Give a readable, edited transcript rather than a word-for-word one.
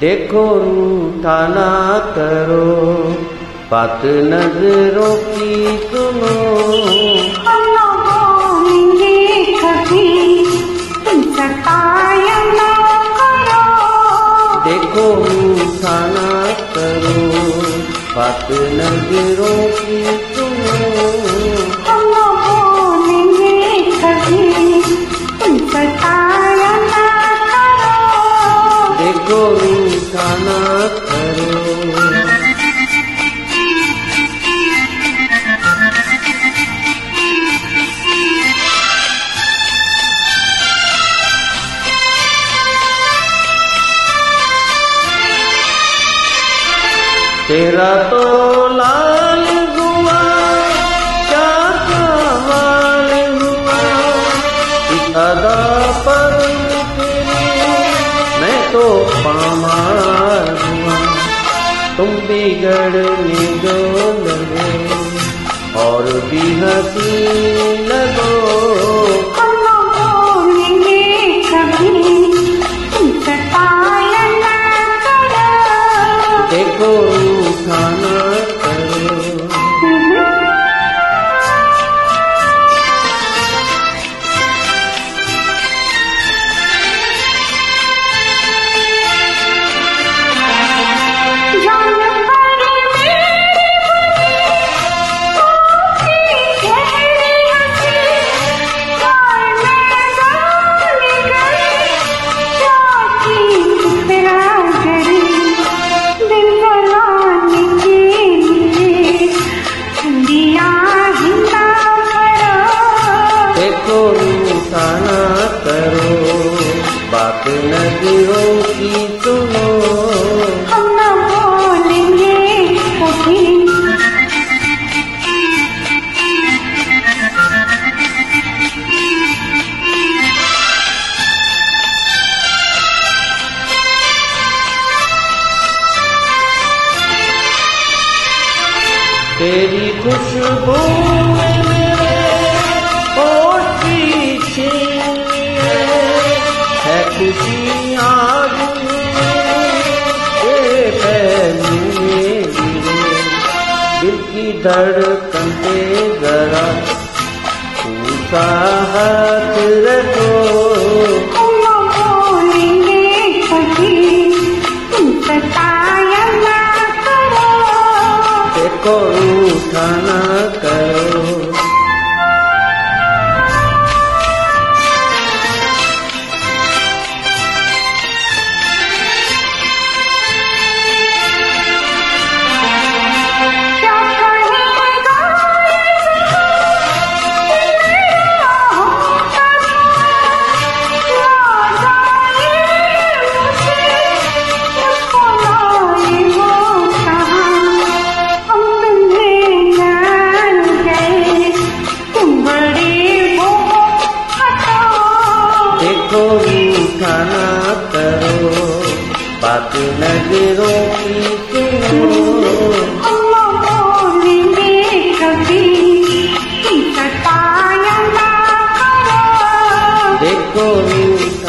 देखो रूठा ना करो, बात नजरों की सुनो। हम ना बोलेंगे कभी, तुम सताया ना करो। देखो रूठा ना करो, बात नजरों की सुनो। हम ना बोलेंगे कभी, तुम सताया ना करो। देखो रूठा ना करो। तेरा तो लाल हुआ, क्या कमाल हुआ, इस अदा पर तेरी मैं तो पामार हुआ। तुम बिगड़ने जो लगे और भी हंसी लगो। हम ना बोलेंगे कभी, तुम सताया ना करो। देखो रूठा ना करो। देखो रूठा ना करो, बात नजरों की सुनो। हम ना बोलेंगे कभी, तेरी खुशबू में मेरे होठ की छीन लिए है खुशी आज ये पहलू में गिरे। दिल की धड़कन पे जरा ऊंचा हाथ रखो। हम ना बोलेंगे कभी, तुम सताया ना करो। देखो रूठा ना करो। क्या कहेगा मेरा होता याद आए मुझे, मुझको लाए वो कहाँ। हम तुमने जान गए, तुम बड़े हो हटो। देखो रूठा ना करो, बात नजरों की सुनो। हम ना बोलेंगे कभी, तुम सताया ना करो। देखो रूठा